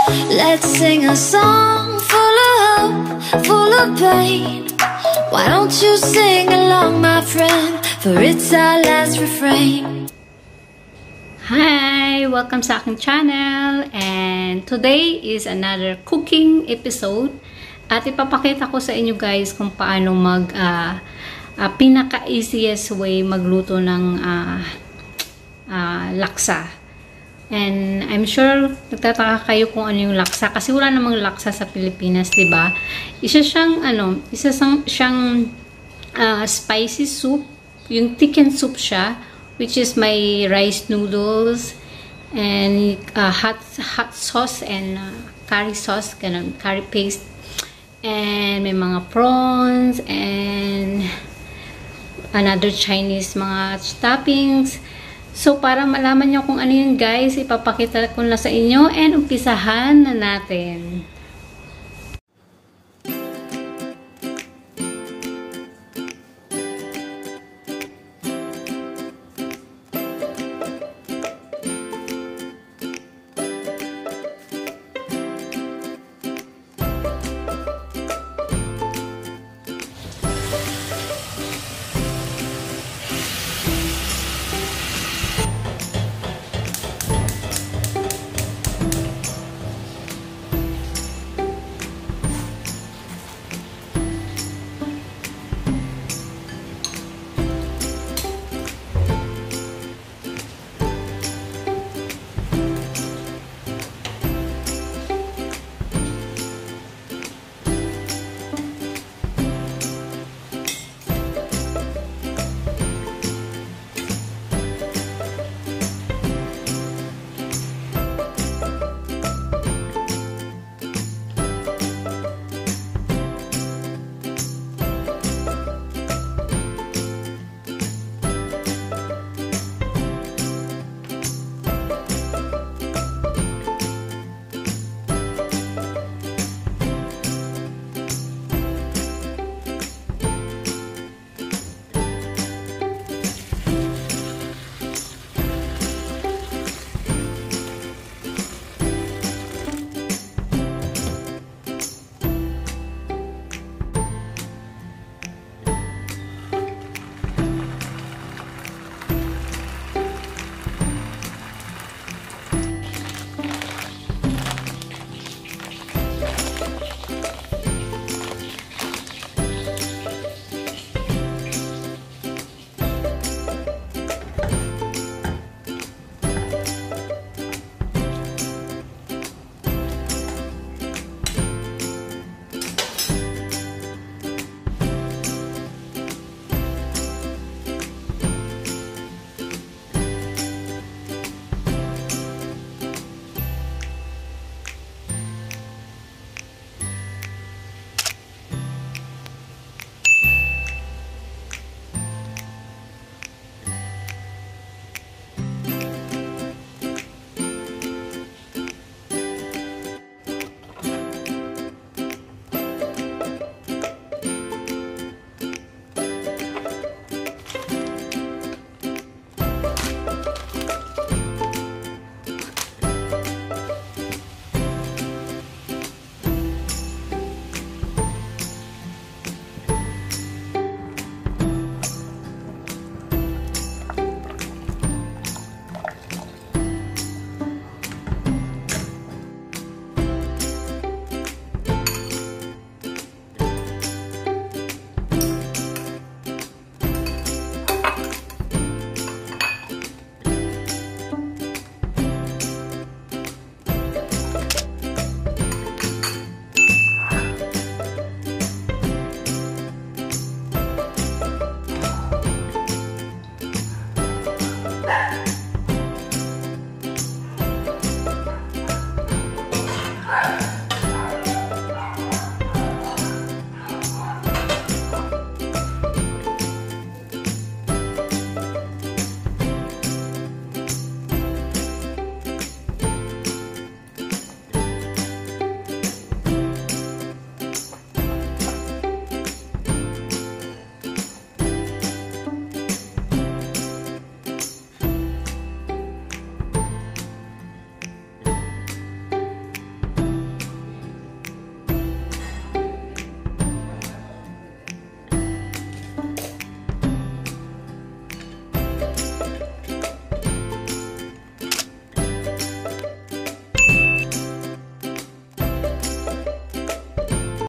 Let's sing a song full of hope, full of pain. Why don't you sing along, my friend, for it's our last refrain. Hi! Welcome sa aking channel, and today is another cooking episode at ipapakita ko sa inyo guys kung paano pinaka-easiest way magluto ng laksa. And I'm sure nagtataka kayo kung ano yung laksa kasi wala namang laksa sa Pilipinas, 'di ba? Isa siyang spicy soup, yung chicken soup siya, which is may rice noodles and hot sauce and curry sauce, ganun, curry paste, and may mga prawns and another Chinese mga toppings. So, para malaman nyo kung ano yun guys, ipapakita ko na sa inyo and umpisahan na natin.